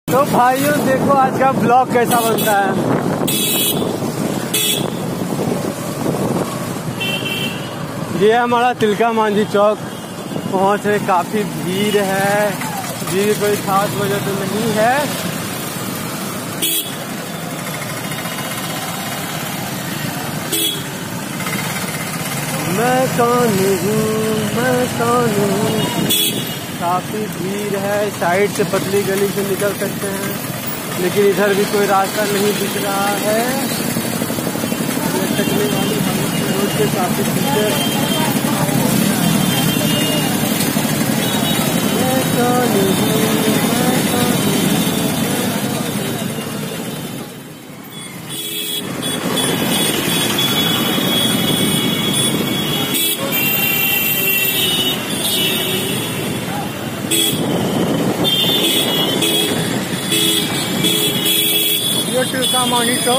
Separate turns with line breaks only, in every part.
तो भाइयों देखो आज का ब्लॉग कैसा बनता है। ये हमारा तिलका मांझी चौक पहुंच रहे, काफी भीड़ है। भीड़ कोई खास वजह तो नहीं है। मैं कौन हूँ, काफी भीड़ है। साइड से पतली गली से निकल सकते हैं, लेकिन इधर भी कोई रास्ता नहीं दिख रहा है। लटकने वाली रोड के काफी पीछे मैं कौन हूँ। तिलका मांझी चौक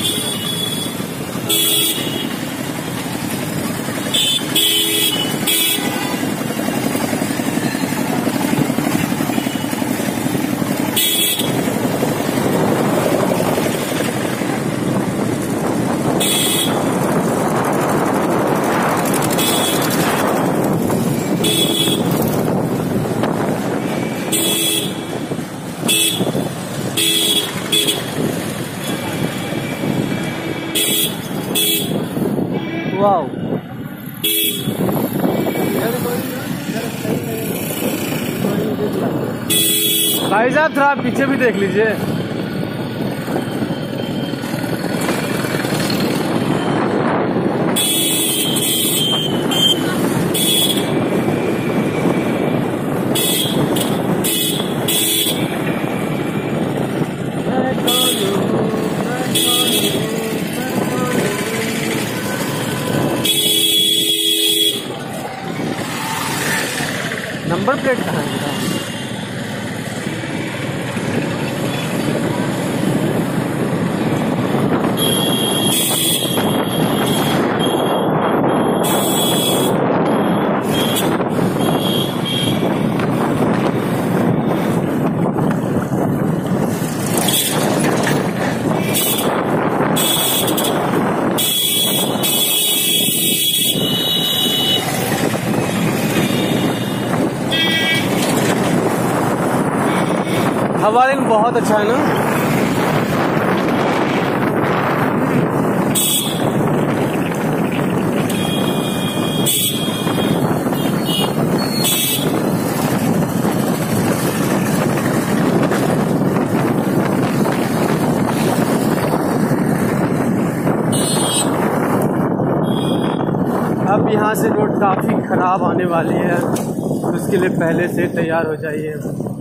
वाओ। भाई साहब थोड़ा पीछे भी देख लीजिए। नंबर प्लेट कहाँ है? हवा दिन बहुत अच्छा है ना। अब यहाँ से रोड काफी खराब आने वाली है, उसके लिए पहले से तैयार हो जाइए।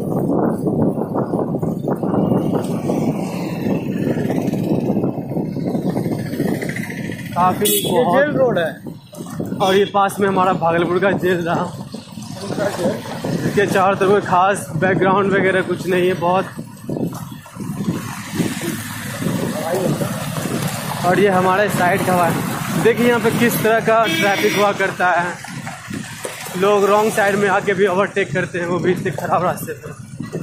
काफी जेल रोड है, और ये पास में हमारा भागलपुर का जेल रहा। इसके चारों तरफ खास बैकग्राउंड वगैरह कुछ नहीं है बहुत। और ये हमारे साइड का है। देखिए यहाँ पे किस तरह का ट्रैफिक हुआ करता है। लोग रॉन्ग साइड में आके भी ओवरटेक करते हैं, वो भी इतने खराब रास्ते पे।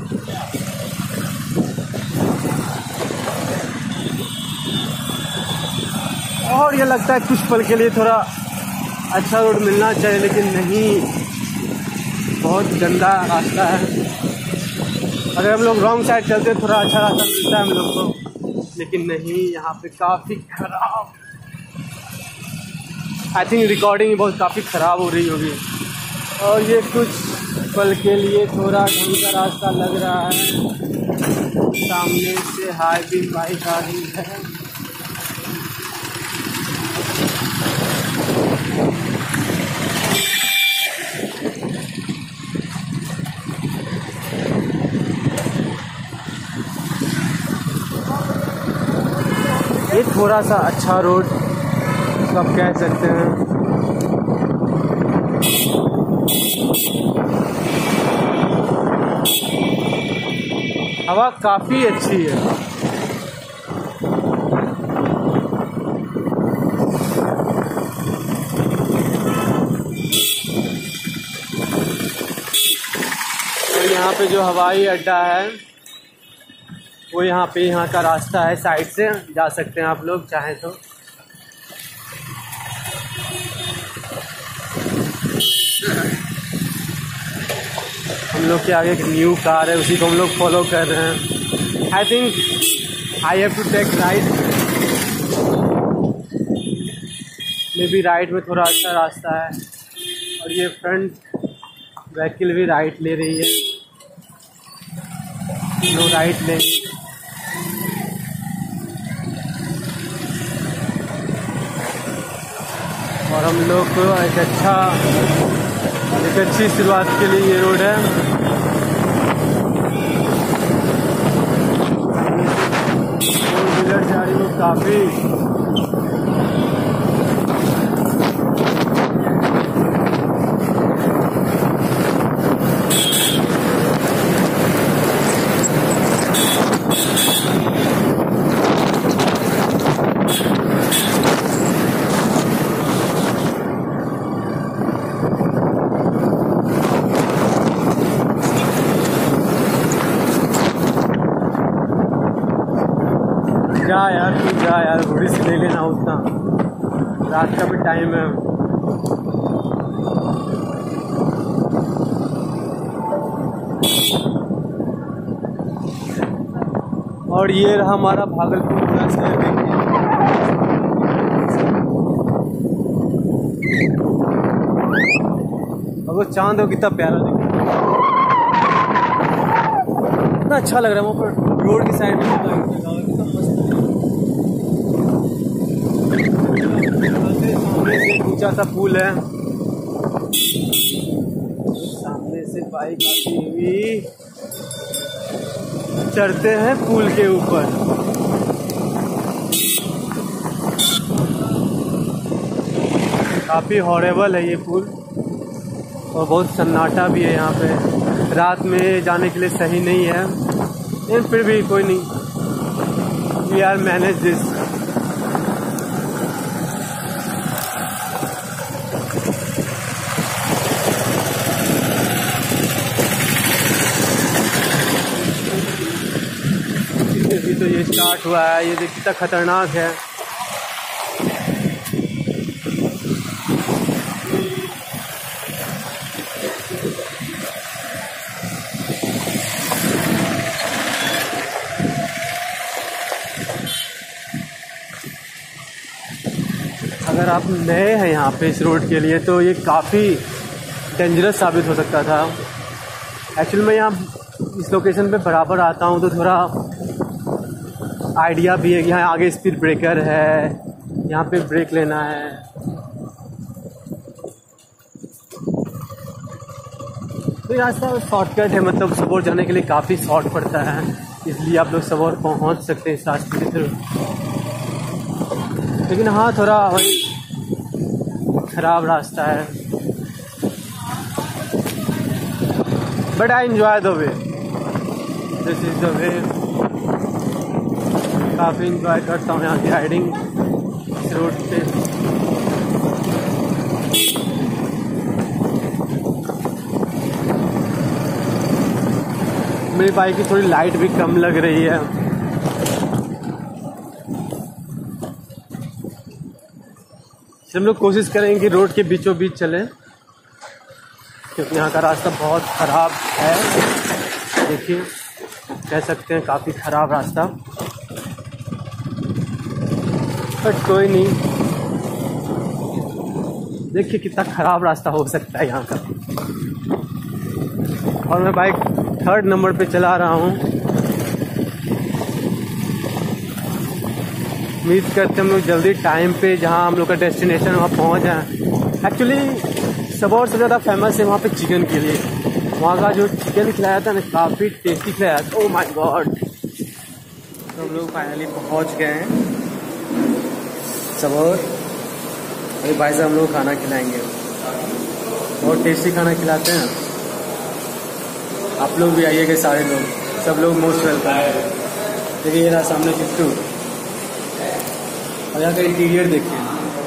और ये लगता है कुछ पल के लिए थोड़ा अच्छा रोड मिलना चाहिए, लेकिन नहीं, बहुत गंदा रास्ता है। अगर हम लोग रॉन्ग साइड चलते थोड़ा अच्छा रास्ता मिलता है हम लोग को, लेकिन नहीं, यहाँ पे काफ़ी खराब। आई थिंक रिकॉर्डिंग बहुत काफ़ी ख़राब हो रही होगी। और ये कुछ पल के लिए थोड़ा ढंग का रास्ता लग रहा है। सामने से हाई बीम बाइक आ रही है। ये थोड़ा सा अच्छा रोड तो आप कह सकते हैं। हवा काफी अच्छी है। तो यहाँ पे जो हवाई अड्डा है वो यहाँ का रास्ता है, साइड से जा सकते हैं आप लोग चाहें तो। हम लोग के आगे एक न्यू कार है, उसी को हम लोग फॉलो कर रहे हैं। I think I have to take right, maybe right में थोड़ा अच्छा रास्ता है। और ये फ्रंट व्हीकल भी राइट ले रही है, नो राइट ले। और हम लोग को एक अच्छी शुरुआत के लिए ये रोड है। फोर व्हीलर जा रही हो काफ़ी। जा यार थोड़ी सी ले लेना, उतना रात का भी टाइम है। और ये रहा हमारा भागलपुर का शहर। और वो चांद हो कितना प्यारा दिख रहा है, कितना अच्छा लग रहा है। वहाँ पर रोड की साइड में कितना मस्त ऊंचा सा पुल है। सामने से बाइक आती हुई चढ़ते हैं पुल के ऊपर। काफी हॉरेबल है ये पुल और बहुत सन्नाटा भी है यहाँ पे। रात में जाने के लिए सही नहीं है, लेकिन फिर भी कोई नहीं, वी आर मैनेज दिस। तो ये स्टार्ट हुआ है, ये देखिए कितना खतरनाक है। अगर आप नए हैं यहाँ पे इस रोड के लिए तो ये काफ़ी डेंजरस साबित हो सकता था। एक्चुअली मैं यहाँ इस लोकेशन पे बराबर आता हूँ तो थोड़ा आइडिया भी है कि यहाँ आगे स्पीड ब्रेकर है, यहाँ पे ब्रेक लेना है। तो ये रास्ता शॉर्टकट है, मतलब सबौर जाने के लिए काफ़ी शॉर्ट पड़ता है, इसलिए आप लोग सबौर पहुँच सकते हैं इस रास्ते के थ्रू। लेकिन हाँ थोड़ा वही खराब रास्ता है, but I enjoy the way, this is the way. काफ़ी इंजॉय करता हूँ यहाँ की राइडिंग इस रोड पे। मेरी बाइक की थोड़ी लाइट भी कम लग रही है। हम लोग कोशिश करेंगे कि रोड के बीचों बीच चलें, क्योंकि यहाँ का रास्ता बहुत ख़राब है। देखिए कह सकते हैं काफ़ी ख़राब रास्ता, बट कोई नहीं। देखिए कितना ख़राब रास्ता हो सकता है यहाँ का। और मैं बाइक 3rd नंबर पे चला रहा हूँ। उम्मीद करते हम लोग जल्दी टाइम पे जहाँ हम लोग का डेस्टिनेशन वहाँ पहुँच जाए। एक्चुअली सबौर से ज़्यादा फेमस है वहाँ पे चिकन के लिए। वहाँ का जो चिकन खिलाया था ना काफ़ी टेस्टी खिलाया था। Oh my God. तो हम लोग फाइनली पहुँच गए हैं सबौर। अरे भाई साहब हम लोग खाना खिलाएंगे, बहुत टेस्टी खाना खिलाते हैं। आप लोग भी आइएगा, सारे लोग, सब लोग मोस्ट वेलकम है। देखिए ये रहा सामने चिट्टू, और यहाँ का इंटीरियर देखिए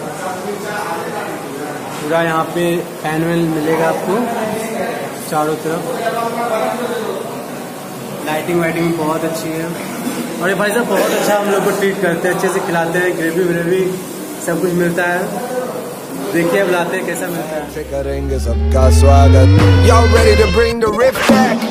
पूरा। यहाँ पे फैन वैन मिलेगा आपको चारों तरफ, लाइटिंग वाइटिंग बहुत अच्छी है और ये भाई साहब बहुत अच्छा हम लोग को ट्रीट करते हैं, अच्छे से खिलाते हैं, ग्रेवी व्रेवी सब कुछ मिलता है। देखिए अब लाते हैं कैसा मिलता है।
करेंगे सबका स्वागत। Y'all ready to bring the riff back?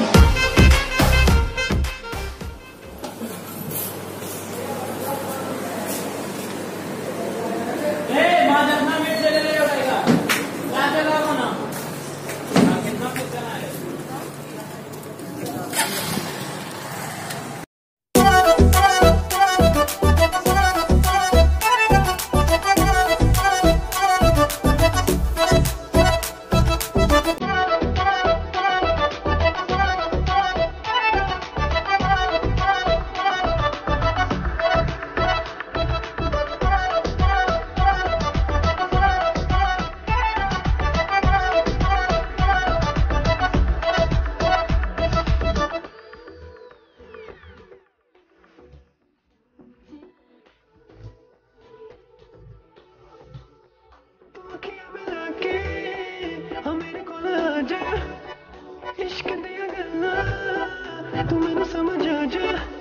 इश्क दिया गल्ला तू मैनू समझ आ जा।